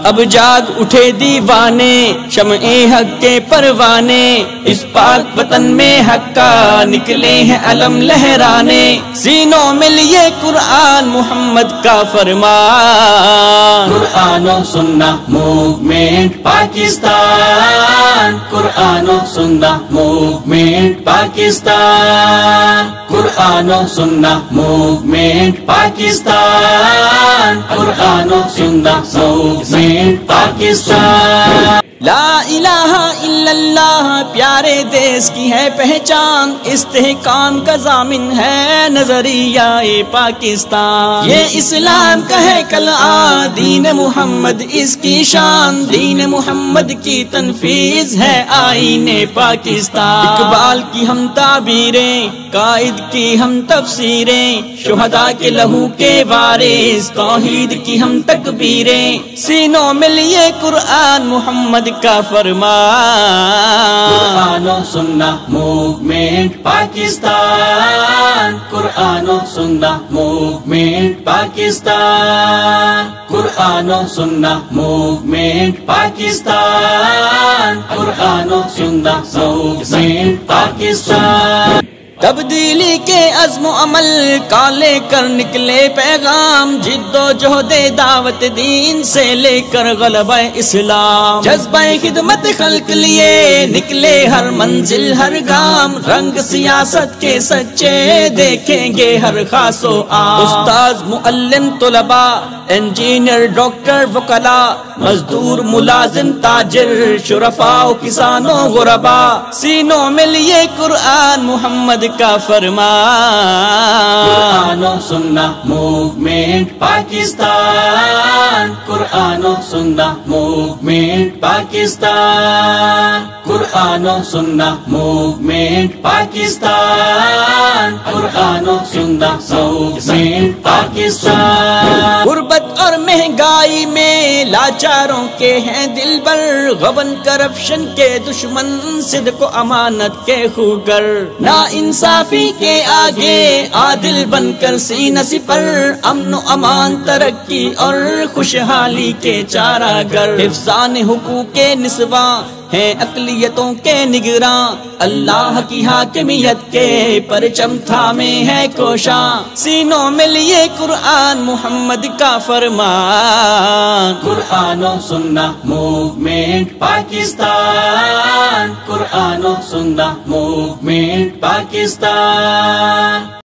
اب جاگ اٹھے دیوانے شمع حق کے پروانے، اس پاک وطن میں حق کا نکلے ہیں علم لہرانے، سینوں میں لیے قرآن محمد کا فرمان۔ قرآن و سنہ موومنٹ پاکستان، قرآن و سنہ موومنٹ پاکستان، قرآن و سنہ موومنٹ پاکستان، قرآن و سنہ موومنٹ پاکستان۔ لا الہ الا اللہ پیارے دیس کی ہے پہچان، استحکام کا ضامن ہے نظریہ پاکستان، یہ اسلام کا ہے کلعہ دین محمد اس کی شان، دین محمد کی تنفیذ ہے آئین پاکستان، اقبال کی ہم تعبیریں، قائد کی ہم تفسیریں، شہداء کے لہو کے وارث توحید کی ہم تکبیریں، سینوں میں لیے قرآن محمد کا فرمان۔ قرآن و سنہ موومنٹ پاکستان، قرآن و سنہ موومنٹ پاکستان، قرآن و سنہ موومنٹ پاکستان، قرآن و سنہ موومنٹ پاکستان۔ تبدیلی کے عزم و عمل کا لے کر نکلے پیغام، جد و جہد دعوت دین سے لے کر غلبہ اسلام، جذبہ خدمت خلق لیے نکلے ہر منزل ہر گام، رنگ سیاست کے سچے دیکھیں گے ہر خاص و عام، استاذ معلم طلباء انجینئر ڈاکٹر وکلاء، مزدور ملازم تاجر شرفاء کسانوں غرباء، سینوں میں لیے قرآن محمد کا فرمان۔ قرآن و سنہ موومنٹ پاکستان، قرآن و سنہ موومنٹ پاکستان، قرآن و سنہ موومنٹ پاکستان، قرآن و سنہ موومنٹ پاکستان۔ غربت اور مہنگائی میں لاچاروں کے ہیں دل بر، غبن کرپشن کے دشمن صدق و امانت کے خوگر، نا انصافی کے آگے عادل بن کر سینہ سپر، امن و امان ترقی اور خوشحالی کے چارہ گر، حفظان حقوق نسواں ہیں اقلیتوں کے نگراں، اللہ کی حاکمیت کے پرچم تھامے ہے کوشاں، سینوں میں لیے قرآن محمد کا فرمان۔ قرآن و سنہ موومنٹ پاکستان، قرآن و سنہ موومنٹ پاکستان۔